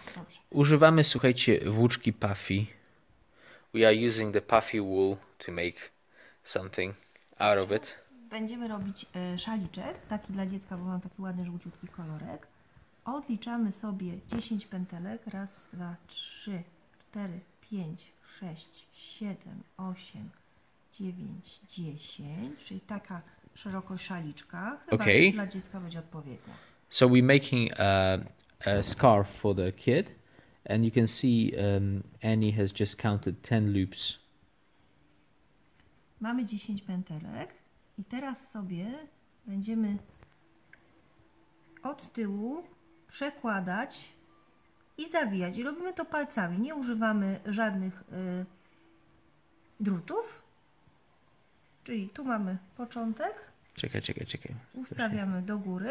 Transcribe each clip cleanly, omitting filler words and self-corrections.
Dobrze. Używamy, słuchajcie, włóczki puffy. We are using the puffy wool to make something out of it. Będziemy robić szaliczek, taki dla dziecka, bo mam taki ładny żółciutki kolorek. Odliczamy sobie 10 pętelek. Raz, dwa, 3, 4, 5, 6, 7, 8, 9, 10. Czyli taka szerokość szaliczka. Chyba Okay. dla dziecka będzie odpowiednia. So we're making a scarf for the kid, and you can see Annie has just counted 10 loops. Mamy 10 pętelek i teraz sobie będziemy od tyłu przekładać i zawijać. I robimy to palcami. Nie używamy żadnych drutów. Czyli tu mamy początek. Czekaj. Ustawiamy do góry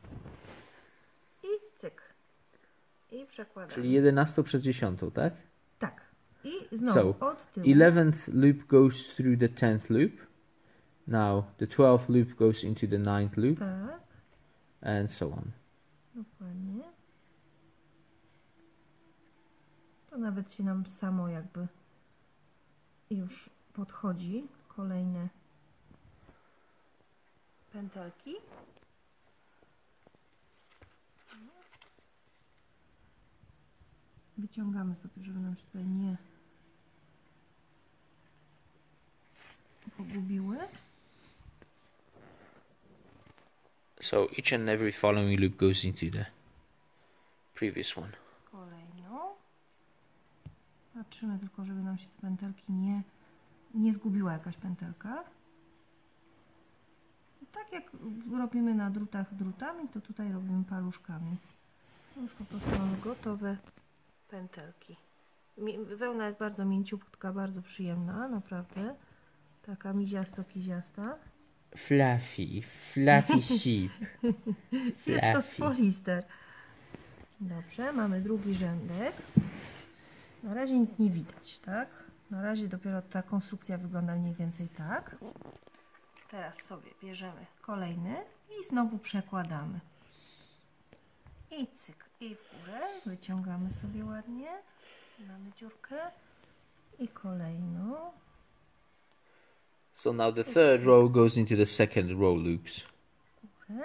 i cyk. I przekładamy. Czyli 11 przez 10, tak? Tak. I znowu So, od tyłu. 11th loop goes through the 10th loop. Now, the 12th loop goes into the 9th loop. Tak. And so on. Dokładnie. To nawet się nam samo jakby już podchodzi. Kolejne pętelki. Wyciągamy sobie, żeby nam się tutaj nie pogubiły. So each and every following loop goes into the previous one. Kolejną. Patrzymy tylko, żeby nam się te pętelki nie zgubiła jakaś pętelka. I tak jak robimy na drutach drutami, to tutaj robimy paluszkami. Już po prostu mamy gotowe pętelki. Wełna jest bardzo mięciutka, bardzo przyjemna, naprawdę. Taka miziasto-kiziasta. Fluffy sheep. Jest to polister. Dobrze, mamy drugi rzędek. Na razie nic nie widać, tak? Na razie dopiero ta konstrukcja wygląda mniej więcej tak. Teraz sobie bierzemy kolejny i znowu przekładamy. I cyk, i w górę. Wyciągamy sobie ładnie. Mamy dziurkę. I kolejną. So now the third row goes into the second row loops. Górę.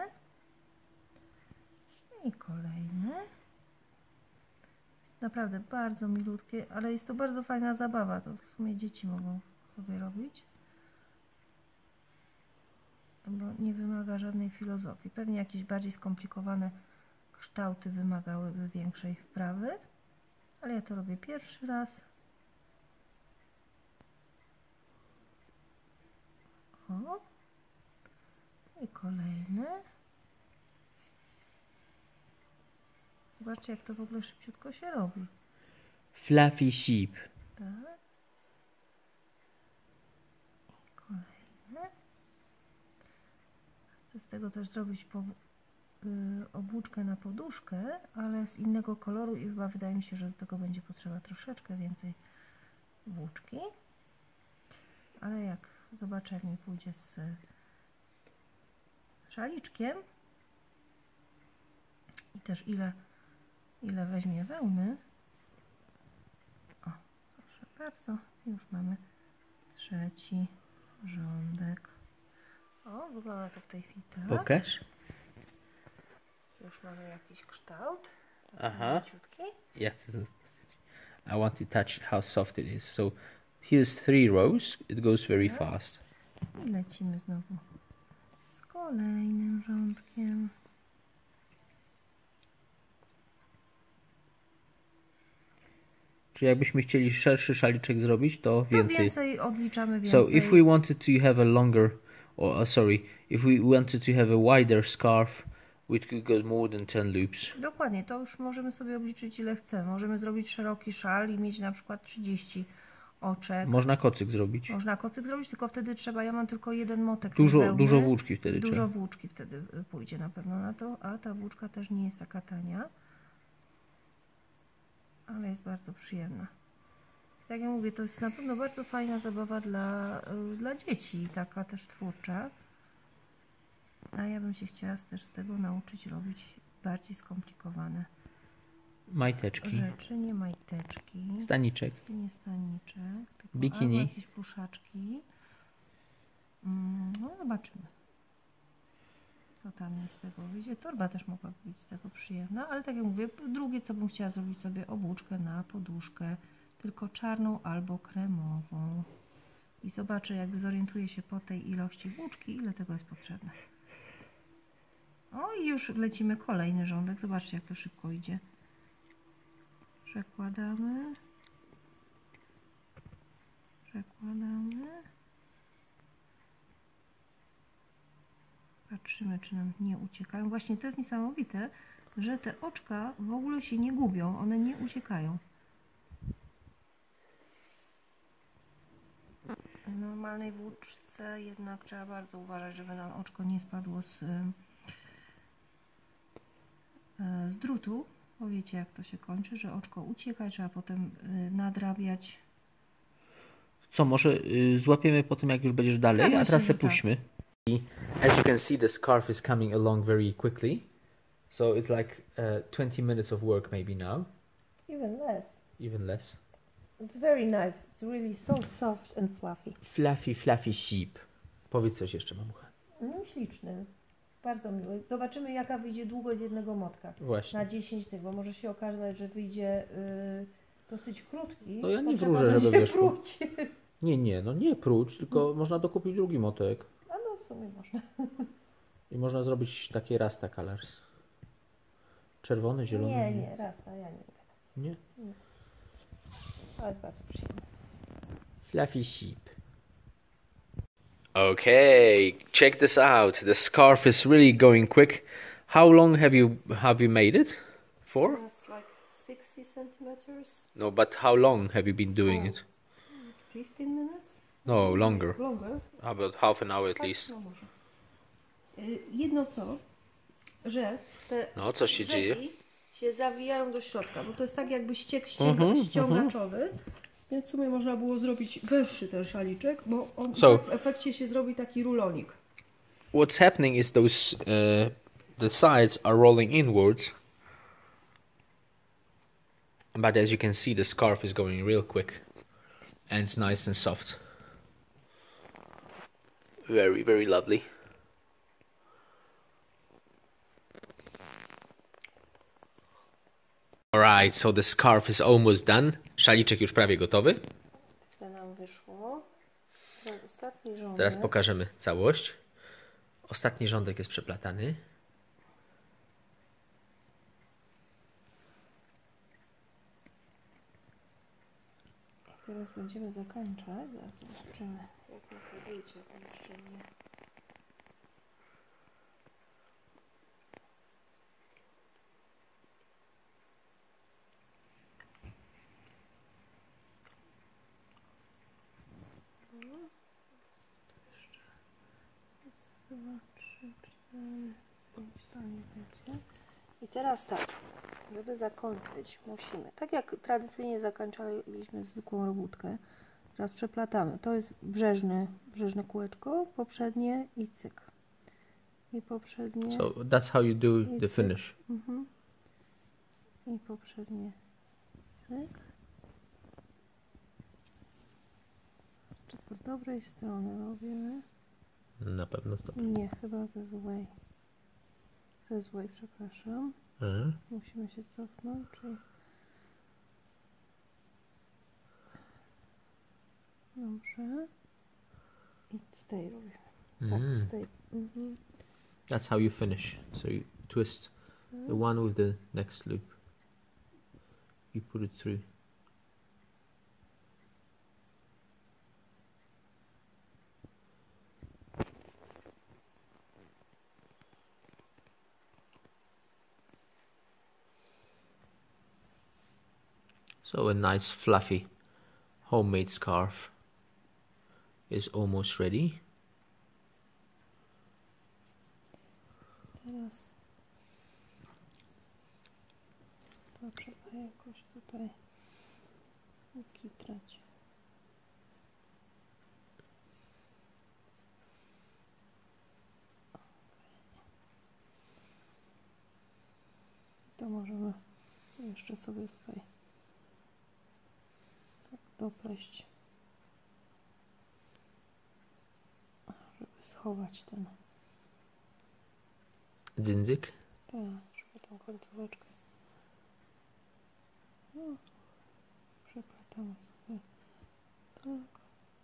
I kolejne. Jest naprawdę bardzo milutkie, ale jest to bardzo fajna zabawa. To w sumie dzieci mogą sobie robić. Bo nie wymaga żadnej filozofii. Pewnie jakieś bardziej skomplikowane kształty wymagałyby większej wprawy. Ale ja to robię pierwszy raz. O. I kolejne. Zobaczcie, jak to w ogóle szybciutko się robi. Fluffy sheep. Tak. I kolejne. Chcę z tego też zrobić obłuczkę na poduszkę, ale z innego koloru i chyba wydaje mi się, że do tego będzie potrzeba troszeczkę więcej włóczki. Ale jak zobaczę, jak mi pójdzie z szaliczkiem i też ile weźmie wełny. O, proszę bardzo, już mamy trzeci rządek. O, wygląda to w tej chwili tak. Pokaż. Już mamy jakiś kształt. Aha. Leciutki. Yes. I want to touch how soft it is. So here's 3 rows. It goes very fast. I lecimy znowu z kolejnym rządkiem. Czyli jakbyśmy chcieli szerszy szaliczek zrobić, to więcej odliczamy więcej. So if we wanted to have a longer, if we wanted to have a wider scarf, we could go more than 10 loops. Dokładnie, to już możemy sobie obliczyć ile chcemy. Możemy zrobić szeroki szal i mieć na przykład 30 oczek. Można kocyk zrobić. Można kocyk zrobić, tylko wtedy trzeba, ja mam tylko jeden motek. Dużo włóczki wtedy trzeba. Dużo włóczki wtedy pójdzie na pewno na to, a ta włóczka też nie jest taka tania. Ale jest bardzo przyjemna. Tak jak mówię, to jest na pewno bardzo fajna zabawa dla dzieci, taka też twórcza. A ja bym się chciała też z tego nauczyć robić bardziej skomplikowane Majteczki. rzeczy, nie majteczki. Staniczek. Nie staniczek, tylko Bikini. albo jakieś pluszaczki. No zobaczymy, co tam mi z tego wyjdzie. Torba też mogła być z tego przyjemna, ale tak jak mówię, drugie co bym chciała zrobić sobie obłuczkę na poduszkę, tylko czarną albo kremową. I zobaczę, jakby zorientuję się po tej ilości włóczki, ile tego jest potrzebne. O i już lecimy kolejny rządek. Zobaczcie, jak to szybko idzie. Przekładamy. Przekładamy. Patrzymy, czy nam nie uciekają. Właśnie to jest niesamowite, że te oczka w ogóle się nie gubią. One nie uciekają. W normalnej włóczce jednak trzeba bardzo uważać, żeby nam oczko nie spadło z drutu. Bo wiecie, jak to się kończy, że oczko ucieka, trzeba potem nadrabiać. Co, może złapiemy po tym, jak już będziesz dalej, Tak, a myślę, teraz że se tak. puśćmy. As you can see, the scarf is coming along very quickly. So it's like 20 minutes of work maybe now, Even less. even less. It's very nice. It's really so soft and fluffy. Fluffy, fluffy sheep. Powiedz coś jeszcze, mamucha. No śliczny. Bardzo miły. Zobaczymy, jaka wyjdzie długość z jednego motka. Właśnie. Na 10 tych, bo może się okazać, że wyjdzie dosyć krótki. No ja nie Potrzeba wróżę, żeby będzie wyszło. pruć. Nie, no nie prócz, tylko można dokupić drugi motek. A no w sumie można. I można zrobić takie rasta colors. Czerwony, zielony. Nie, rasta, ja nie lubię. Nie? Ale jest bardzo przyjemne. Fluffy sheep. Okay, check this out. The scarf is really going quick. How long have you made it for? That's like 60 centimeters. No, but how long have you been doing it? 15 minutes? No, longer. Longer. About half an hour at least. No może. Jedno co, że te No, co się dzieje? brzegi się zawijają do środka, bo to jest tak jakby ściek ściągaczowy, więc w sumie można było zrobić węższy ten szaliczek, bo on So- tak w efekcie się zrobi taki rulonik. What's happening is those the sides are rolling inwards, but as you can see, the scarf is going real quick, and it's nice and soft. Very, very lovely. Alright, so the scarf is almost done. Szaliczek już prawie gotowy. To nam wyszło. Teraz ostatni rządek. Teraz pokażemy całość. Ostatni rządek jest przeplatany. I teraz będziemy zakończać. Zaraz zobaczymy, jak mi to wyjdzie, bo jeszcze nie. Dwa, trzy, cztery, pięć, to nie będzie. I teraz tak, żeby zakończyć, musimy, tak jak tradycyjnie zakończaliśmy zwykłą robótkę, teraz przeplatamy. To jest brzeżne kółeczko, poprzednie i cyk. I poprzednie. So that's how you do the finish. I poprzednie cyk. Czy to z dobrej strony robimy? Na pewno stop. Nie, chyba ze złej. Ze złej, przepraszam. Musimy się cofnąć, czyli... Dobrze. I z tej robimy. Tak, z tej. That's how you finish. So you twist the one with the next loop. You put it through. So a nice fluffy homemade scarf is almost ready. Teraz to trzeba jakoś tutaj ukitrać. To możemy Jeszcze sobie tutaj tak dopleść, żeby schować ten, Dzynzyk. tak, żeby tą końcóweczkę. No, przeplatamy sobie tak.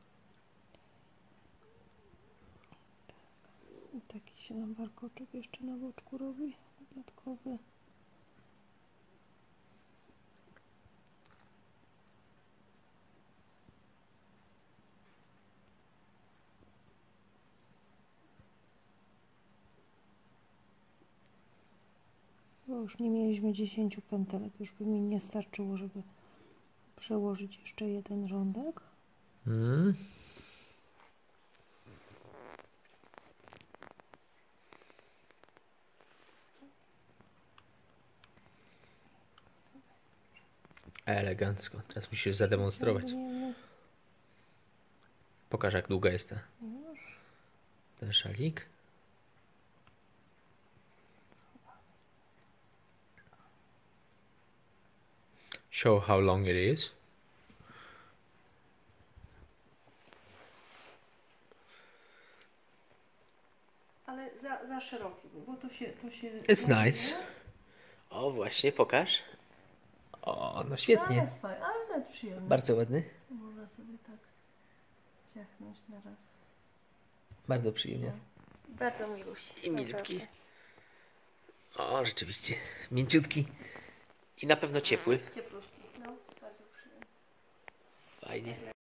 I taki się nam warkoczek jeszcze na boczku robi, dodatkowy. Bo już nie mieliśmy 10 pętelek, już by mi nie starczyło, żeby przełożyć jeszcze jeden rządek. Mm. Elegancko. Teraz musisz zademonstrować. Pokaż, jak długa jest ten szalik. Show how long it is. Ale za szeroki, bo to się... It's nice. O, właśnie, pokaż. O, no świetnie. Ale jest fajny, ale nawet przyjemny. Bardzo ładny. Można sobie tak ciachnąć na raz. Bardzo przyjemnie. Bardzo miluś. I milutki. O, rzeczywiście. Mięciutki. I na pewno ciepły. Ciepluszki, no, bardzo przyjemny. Fajnie.